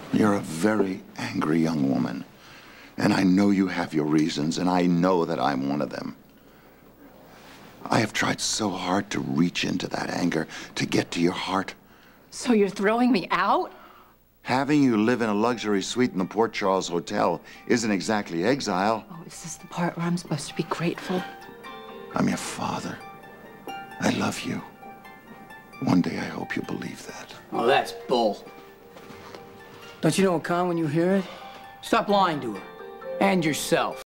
You're a very angry young woman. And I know you have your reasons, and I know that I'm one of them. I have tried so hard to reach into that anger, to get to your heart. So you're throwing me out? Having you live in a luxury suite in the Port Charles Hotel isn't exactly exile. Oh, is this the part where I'm supposed to be grateful? I'm your father. I love you. One day I hope you believe that. Oh, that's bull. Don't you know, Con, when you hear it? Stop lying to her. And yourself.